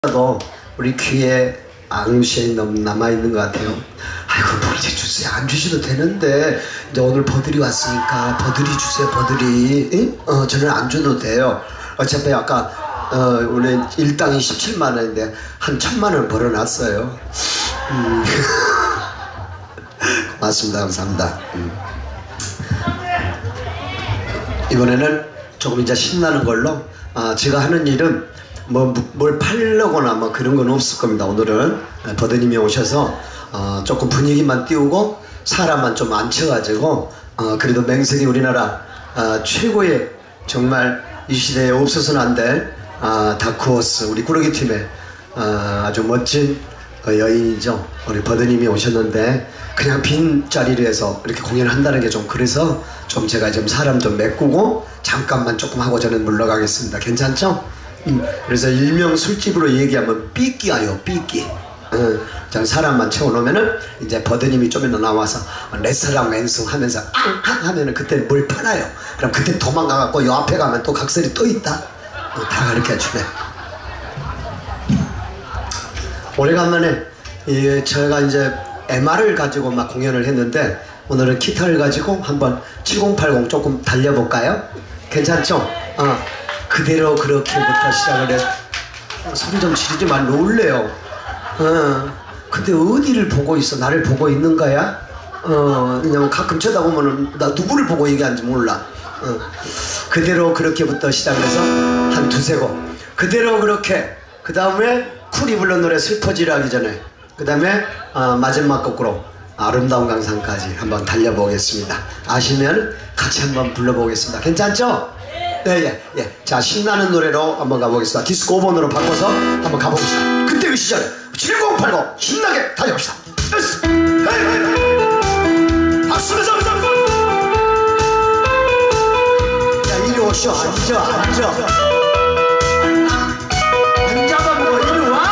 도 우리 귀에 앙시에 남아있는 것 같아요. 아이고 버들이 주세요. 안 주셔도 되는데 이제 오늘 버들이 왔으니까 버들이 주세요. 버들이. 저는 안 줘도 돼요. 어차피 아까 원래 일당이 17만 원인데 한 1000만 원 벌어놨어요. 고맙습니다. 감사합니다. 이번에는 조금 이제 신나는 걸로 제가 하는 일은 뭘 팔려거나 뭐 그런 건 없을 겁니다. 오늘은 버드님이 오셔서 조금 분위기만 띄우고 사람만 좀 앉혀가지고 그래도 맹세리 우리나라 최고의 정말 이 시대에 없어서는 안 될 다크호스 우리 꾸러기 팀의 아주 멋진 여인이죠. 우리 버드님이 오셨는데 그냥 빈 자리를 해서 이렇게 공연을 한다는 게 좀 그래서 좀 제가 좀 사람 좀 메꾸고 잠깐만 조금 하고 저는 물러가겠습니다. 괜찮죠? 그래서 일명 술집으로 얘기하면 삐끼아요. 삐끼. 저는 사람만 채워놓으면은 이제 버드님이 좀 이따 나와서 내 사랑 왼숭 하면서 앙앙 하면은 그때 뭘 팔아요. 그럼 그때 도망가갖고 요 앞에 가면 또 각설이 또 있다. 다 가르쳐 주네. 오래간만에 제가 이제 MR을 가지고 막 공연을 했는데 오늘은 기타를 가지고 한번 7080 조금 달려볼까요? 괜찮죠? 그대로 그렇게부터 시작을 해. 소리 좀 지르지 마. 놀래요. 근데 어디를 보고 있어? 나를 보고 있는 거야? 왜냐면 가끔 쳐다보면은 나 누구를 보고 얘기하는지 몰라. 그대로 그렇게부터 시작해서 한 두세 곡. 그대로 그렇게. 그 다음에 쿨이 불른 노래 슬퍼지라 하기 전에. 그 다음에 마지막 곡으로 아름다운 강산까지 한번 달려보겠습니다. 아시면 같이 한번 불러보겠습니다. 괜찮죠? 네, 예. 자, 신나는 노래로 한번 가보겠습니다. 디스코 5번으로 바꿔서 한번 가보겠습니다. 그때 그 시절에 7080 신나게 달려봅시다. 박수 내 잡자. 자, 이리 오시오. 앉아. 앉아봐, 이리 와.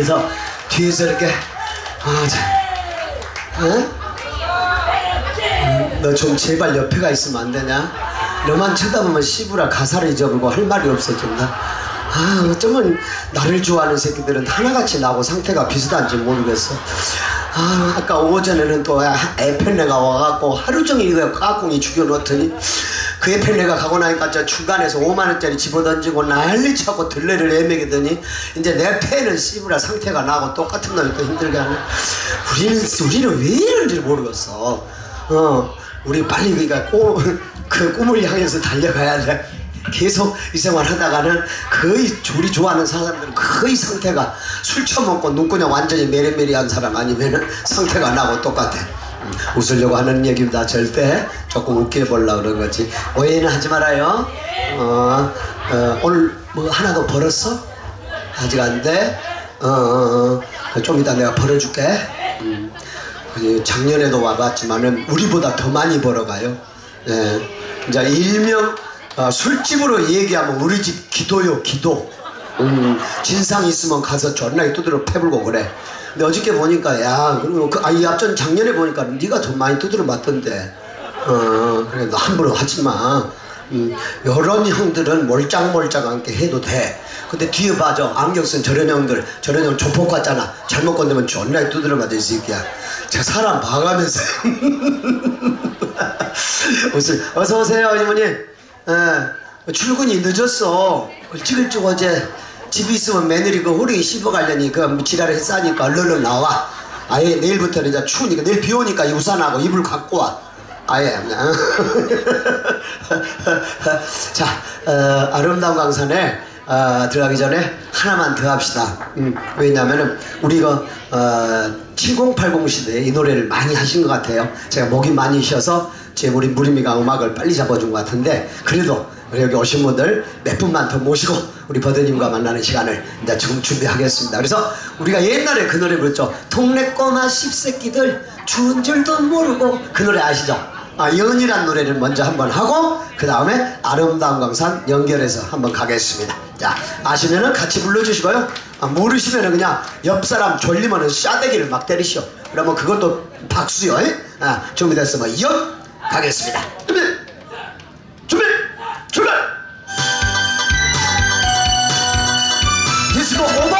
그래서 뒤에서 이렇게 너 좀 제발 옆에가 있으면 안 되냐? 너만 쳐다보면 씨부라 가사를 잊어버리고 할 말이 없어진다. 어쩌면 나를 좋아하는 새끼들은 하나같이 나하고 상태가 비슷한지 모르겠어. 아까 오전에는 또 에펠레가 와갖고 하루 종일 이거 까꿍이 죽여놓더니 그 에펠레가 가고 나니까 저 중간에서 5만원짜리 집어던지고 난리쳐고 들레를 애매기더니 이제 내 패는 씨부라 상태가 나하고 똑같은 놈이 또 힘들게 하네. 우리는 왜 이런지 모르겠어. 우리 빨리 그 꿈을 향해서 달려가야 돼. 계속 이 생활 하다가는 거의 우리 좋아하는 사람들은 거의 상태가 술 처먹고 눈구녕 완전히 메리메리한 사람 아니면은 상태가 나고 똑같아. 웃으려고 하는 얘기입니다. 절대 조금 웃겨보려고 그런 거지. 오해는 하지 말아요. 오늘 뭐 하나 더 벌었어? 아직 안 돼? 좀 이따 내가 벌어줄게. 작년에도 와봤지만은 우리보다 더 많이 벌어가요. 이제 일명 술집으로 얘기하면 우리 집 기도요, 기도. 진상 있으면 가서 존나게 두드려 패불고 그래. 근데 어저께 보니까 이 앞전 작년에 보니까 네가 더 많이 두드려 맞던데. 그래 너 함부로 하지마. 요런 형들은 몰짱몰짱하게 해도 돼. 근데 뒤에 봐줘. 안경 쓴 저런 형들, 저런 형 조폭 같잖아. 잘못 건드면 존나게 두드려 맞을 수 있게. 저 사람 봐가면서. 어서오세요 이모님. 출근이 늦었어. 일찍 어제 집에 있으면 며느리 그 호랭이 씹어가려니 그 지랄을 했으니까 얼른 나와. 아예 내일부터는 이제 추우니까 내일 비 오니까 우산하고 이불 갖고 와. 아예. 자, 아름다운 강산에 들어가기 전에 하나만 더 합시다. 왜냐면은 우리가 7080 시대에 이 노래를 많이 하신 것 같아요. 제가 목이 많이 쉬어서 우리 무림이가 음악을 빨리 잡아준 것 같은데, 그래도 여기 오신 분들 몇 분만 더 모시고 우리 버드님과 만나는 시간을 이제 지금 준비하겠습니다. 그래서 우리가 옛날에 그 노래 불렀죠. 동네 꼬마 씹새끼들 추운 줄도 모르고. 그 노래 아시죠? 연이란 노래를 먼저 한번 하고 그 다음에 아름다운 강산 연결해서 한번 가겠습니다. 자, 아시면은 같이 불러주시고요. 모르시면은 그냥 옆 사람 졸리면은 싸대기를 막 때리시오. 그러면 그것도 박수요. 준비됐으면 옆 가겠습니다. 준비 출발. 디스코 오버.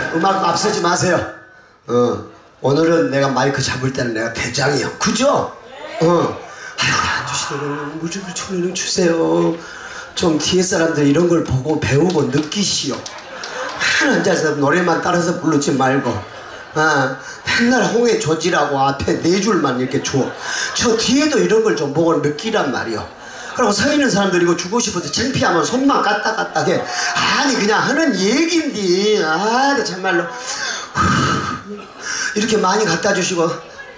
음악 앞서지 마세요. 오늘은 내가 마이크 잡을 때는 내가 대장이요. 그죠? 아이고, 앉으시더라고요. 무릎을 초면을 주세요. 좀 뒤에 사람들 이런 걸 보고 배우고 느끼시오. 앉아서 노래만 따라서 부르지 말고. 맨날 홍해 조지라고 앞에 4줄만 이렇게 줘. 저 뒤에도 이런 걸 좀 보고 느끼란 말이요. 그리고 서 있는 사람들 이거 주고 싶어서 창피하면 손만 까딱까딱 해. 아니 그냥 하는 얘긴데. 정말로 이렇게 많이 갖다 주시고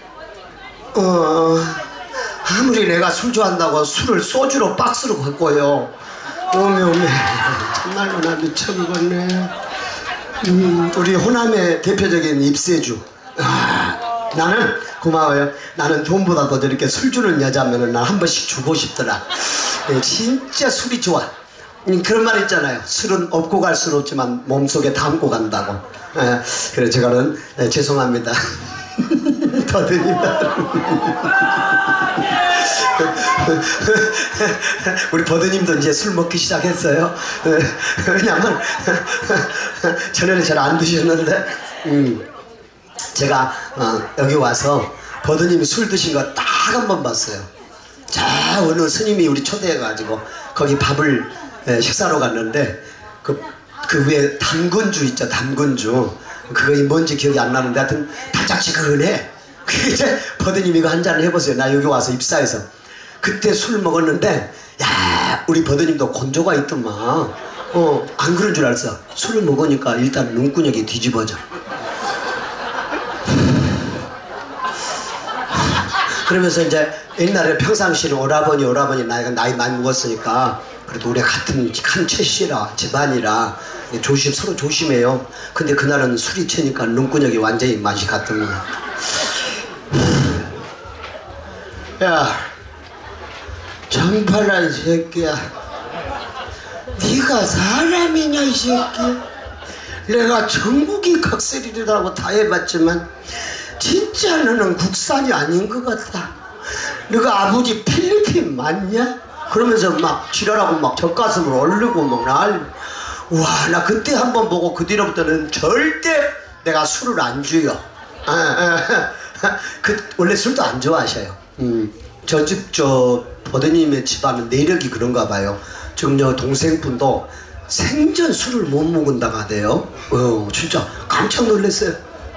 아무리 내가 술 좋아한다고 술을 소주로 박스로 갖고요. 오메 정말로 나 미쳐버렸네. 우리 호남의 대표적인 입세주. 나는 고마워요. 나는 돈보다 더 저렇게 술 주는 여자면은 난 한 번씩 주고 싶더라. 진짜 술이 좋아. 그런 말 있잖아요. 술은 업고 갈 수는 없지만 몸속에 담고 간다고. 그래서 제가는 죄송합니다. 버드입니다. 우리 버드님도 이제 술 먹기 시작했어요. 왜냐면 전에는 잘 안 드셨는데 제가 여기 와서 버드님이 술 드신 거 딱 한 번 봤어요. 자, 어느 스님이 우리 초대해가지고 거기 밥을 식사로 갔는데 그 위에 담근주 있죠. 담근주. 그거 뭔지 기억이 안 나는데 하여튼 달짝지근해. 이제 버드님 이거 한 잔을 해보세요. 나 여기 와서 입사해서 그때 술 먹었는데 야, 우리 버드님도 건조가 있더만. 안 그런 줄 알았어. 술을 먹으니까 일단 눈구녕이 뒤집어져. 그러면서 이제 옛날에 평상시에 오라버니 나이가 나이 많이 먹었으니까 그래도 우리 같은 한 채씨라 집안이라 서로 조심해요. 근데 그날은 술이 채니까 눈구녕이 완전히 맛이 갔더니 야 정팔아 이 새끼야, 네가 사람이냐 이 새끼야. 내가 전국이 각설이라고 다 해봤지만 진짜 너는 국산이 아닌 것 같다. 너가 아버지 필리핀 맞냐? 그러면서 막 지랄하고 막 젖가슴을 올리고 막 와, 나 그때 한번 보고 그 뒤로부터는 절대 내가 술을 안 줘요. 원래 술도 안 좋아하셔요. 저 버드님의 집안은 내력이 그런가 봐요. 지금 저 동생분도 생전 술을 못 먹는다고 하대요. 진짜 깜짝 놀랐어요.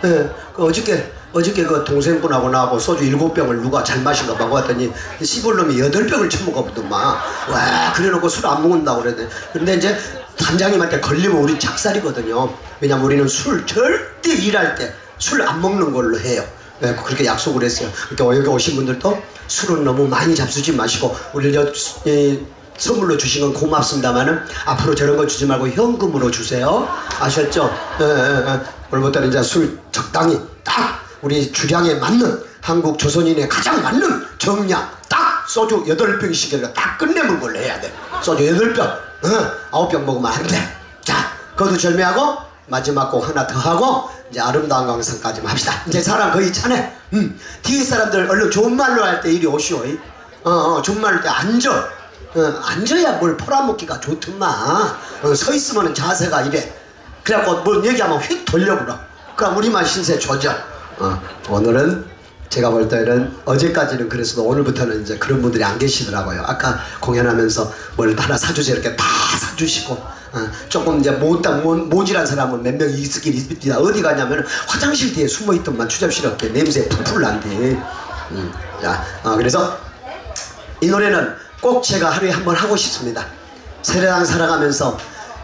어저께 그 동생분하고 나하고 소주 7병을 누가 잘 마신가 봐 봤더니 씹을 놈이 8병을 처먹어보더만. 와, 그래놓고 술 안 먹는다고 그랬더니. 근데 이제 단장님한테 걸리면 우린 작살이거든요. 왜냐면 우리는 술 절대 일할 때 술 안 먹는 걸로 해요. 그렇게 약속을 했어요. 그러니까 여기 오신 분들도 술은 너무 많이 잡수지 마시고, 우리 선물로 주신 건 고맙습니다만은 앞으로 저런 거 주지 말고 현금으로 주세요. 아셨죠? 오늘부터는 이제 술 적당히 딱 우리 주량에 맞는, 한국 조선인의 가장 맞는 정량 딱 소주 8병씩 딱 끝내는 걸로 해야 돼. 소주 8병 9병 먹으면 안 돼. 자, 거두절미하고 마지막 곡 하나 더 하고 이제 아름다운 강산까지만 합시다. 이제 사람 거의 차네. 뒤에 사람들 얼른 좋은 말로 할 때 이리 오시오. 좋은 말로 할 때 앉아. 앉아야 뭘 팔아먹기가 좋더만. 서 있으면 자세가 이래. 그래갖고 뭐 얘기하면 휙 돌려버려. 그럼 우리만 신세 조져. 오늘은 제가 볼 때는 어제까지는 그랬어도 오늘부터는 이제 그런 분들이 안 계시더라고요. 아까 공연하면서 뭘 하나 사주세요 이렇게 다 사주시고, 조금 이제 모질한 사람은 몇 명 있긴 있습니다. 어디 가냐면 화장실 뒤에 숨어있던만 추잡스럽게 냄새 풀풀 난대. 자, 그래서 이 노래는 꼭 제가 하루에 한번 하고 싶습니다. 세상 살아가면서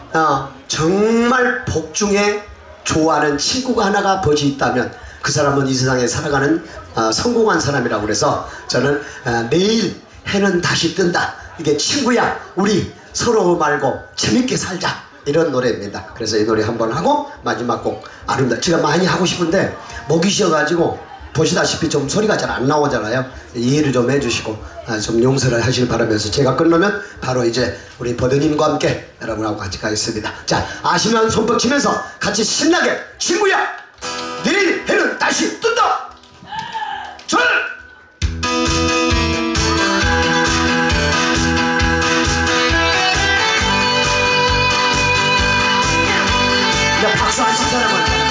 정말 복중에 좋아하는 친구가 하나가 버지 있다면 그 사람은 이 세상에 살아가는 성공한 사람이라고 그래서 저는 내일 해는 다시 뜬다, 이게 친구야 우리 서로 말고 재밌게 살자, 이런 노래입니다. 그래서 이 노래 한번 하고 마지막 곡 아름다워, 제가 많이 하고 싶은데 목이 쉬어가지고 보시다시피 좀 소리가 잘 안 나오잖아요. 이해를 좀 해주시고 좀 용서를 하시길 바라면서 제가 끝나면 바로 이제 우리 버드님과 함께 여러분하고 같이 가겠습니다. 자, 아시면 손뼉 치면서 같이 신나게 친구야 내일 해는 다시 뜬다. 절! 야, 박수 안 친 사람은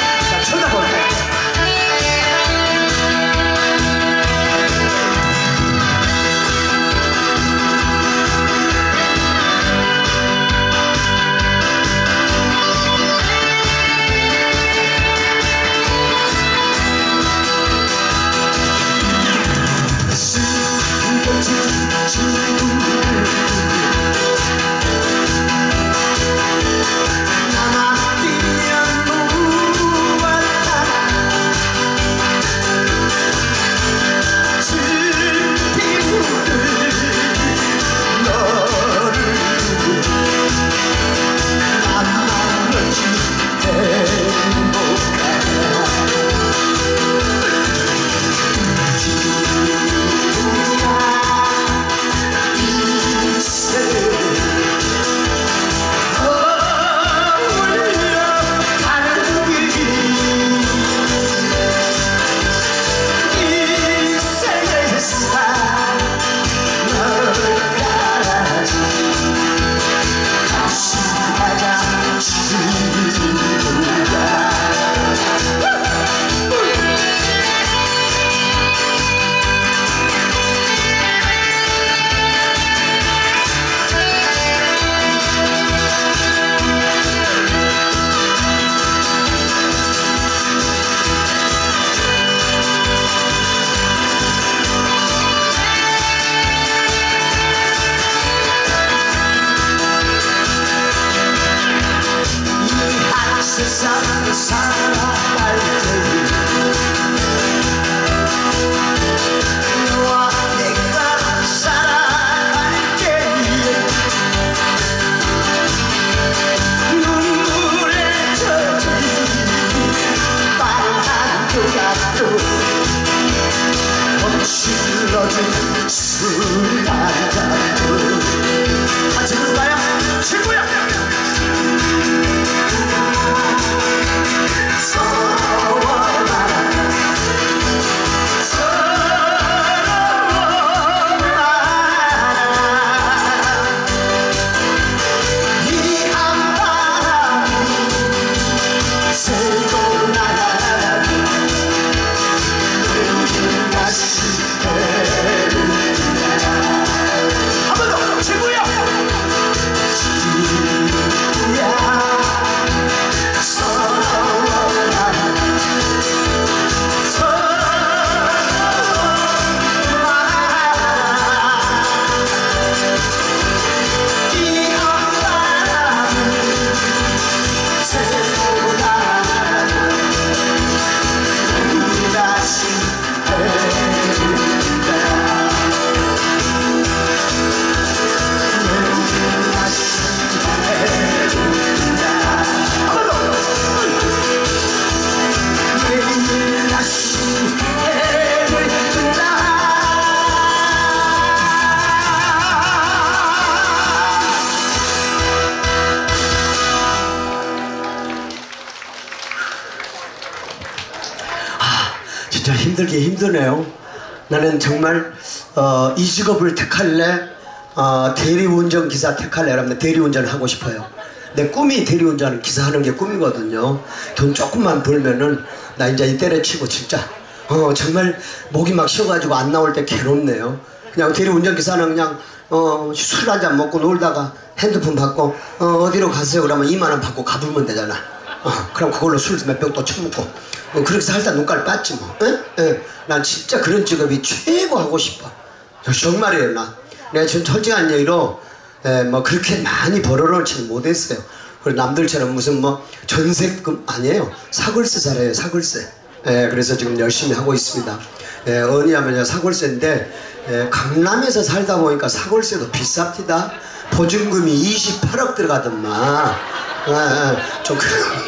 살기 힘드네요. 나는 정말 이 직업을 택할래? 대리운전기사 택할래? 라면 대리운전을 하고 싶어요. 내 꿈이 대리운전 기사하는 게 꿈이거든요. 돈 조금만 벌면은 나 이제 이 때려치고 진짜 정말 목이 막 쉬어가지고 안 나올 때 괴롭네요. 그냥 대리운전기사는 그냥 술 한잔 먹고 놀다가 핸드폰 받고 어디로 가세요 그러면 2만원 받고 가두면 되잖아. 그럼 그걸로 술 몇 병 또 처먹고 그렇게 살다 눈깔 빠지 뭐. 난 진짜 그런 직업이 최고 하고 싶어. 정말이에요. 내가 지금 솔직한 얘기로 뭐 그렇게 많이 벌어놓지는 못했어요. 그리고 남들처럼 무슨 뭐 전세금 아니에요. 사골세 살아요. 사골세. 그래서 지금 열심히 하고 있습니다. 어디냐면 사골세인데 강남에서 살다 보니까 사골세도 비쌉니다. 보증금이 28억 들어가더만. 좀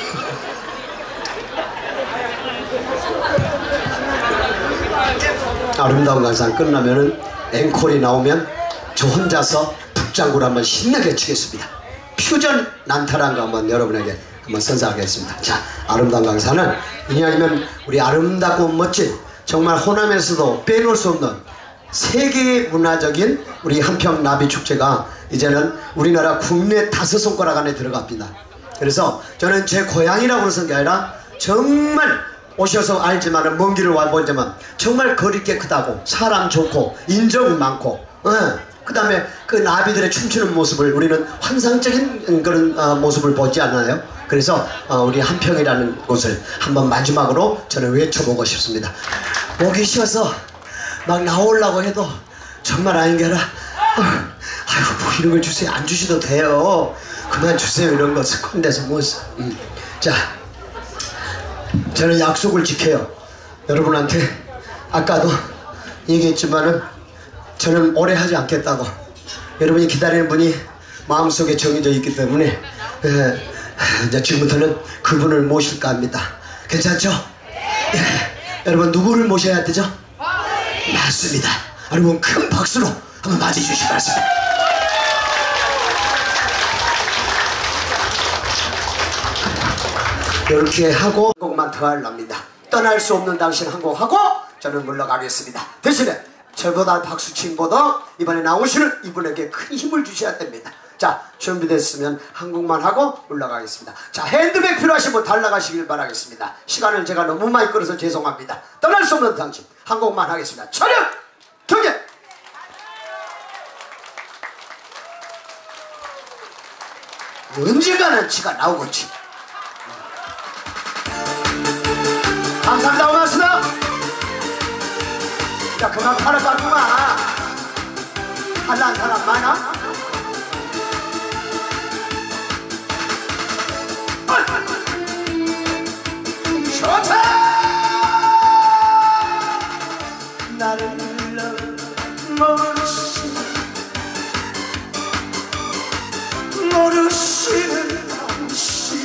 아름다운 강산 끝나면은 앵콜이 나오면 저 혼자서 북장구를 한번 신나게 치겠습니다. 퓨전 난타란 거 한번 여러분에게 한번 선사하겠습니다. 자, 아름다운 강산은 이냐면 우리 아름답고 멋진 정말 호남에서도 빼놓을 수 없는 세계 문화적인 우리 한평 나비축제가 이제는 우리나라 국내 5손가락 안에 들어갑니다. 그래서 저는 제 고향이라고 해서 게 아니라 정말 오셔서 알지만은 먼 길을 와보지만 정말 거리 깨끗하고 사람 좋고 인정 많고 그 다음에 그 나비들의 춤추는 모습을 우리는 환상적인 그런 모습을 보지 않나요? 그래서 우리 한평이라는 곳을 한번 마지막으로 저는 외쳐보고 싶습니다. 목이 쉬어서 막 나오려고 해도 정말 아닌 게 아니라 아이고 뭐 이런 걸 주세요. 안 주셔도 돼요. 그만 주세요. 이런 거 습관돼서 못 써. 자, 저는 약속을 지켜요. 여러분한테 아까도 얘기했지만은 저는 오래 하지 않겠다고. 여러분이 기다리는 분이 마음속에 정해져 있기 때문에 이제 지금부터는 그분을 모실까 합니다. 괜찮죠? 여러분 누구를 모셔야 되죠? 맞습니다. 여러분 큰 박수로 한번 맞이해주시기 바랍니다. 이렇게 하고 한 곡만 더 하렵니다. 떠날 수 없는 당신 한 곡 하고 저는 물러가겠습니다. 대신에 저보다 박수친보다 이번에 나오시는 이분에게 큰 힘을 주셔야 됩니다. 자, 준비됐으면 한 곡만 하고 올라가겠습니다. 자, 핸드백 필요하신 분 달라가시길 바라겠습니다. 시간을 제가 너무 많이 끌어서 죄송합니다. 떠날 수 없는 당신 한 곡만 하겠습니다. 촬영! 경계! 언젠가는 지가 나오겠지. 감사합니다. 고맙습니다. 야, 그만 팔아 깎구만. 할란 사람 많아? 좋다! 나를 모르시는 당신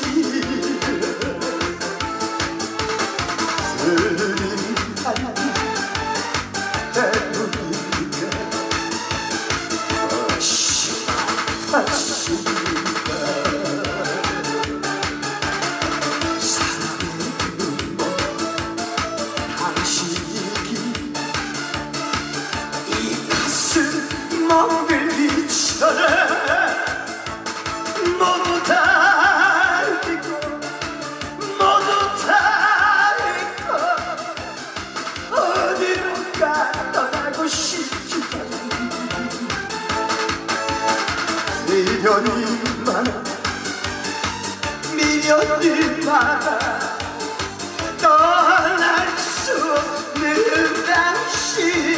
미련이 많아 떠날 수 없는 당신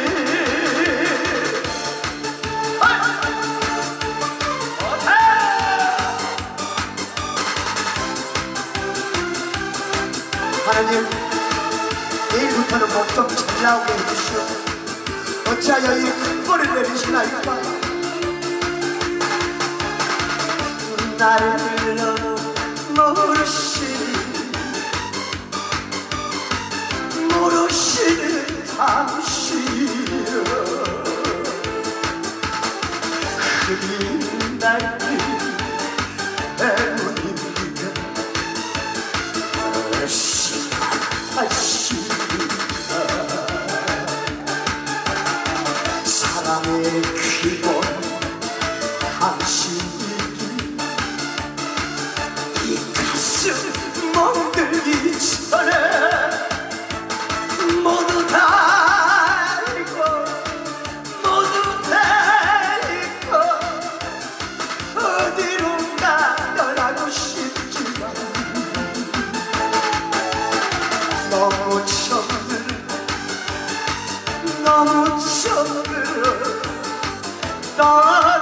하나님, 내일부터는 목 좀 잘 나오게 해주시오. 어찌하여 이 큰 벌을 내리시나이까. 나를 모르시는 당신이여 흐린 날들 애무니까 시간하시니까 사랑의 기본 당신이 이 가슴 멍들기 전에 모두 다 잃고 모두 다 잃고 어디론가 떠나고 싶지만 너무 처음으로 너무 처음으로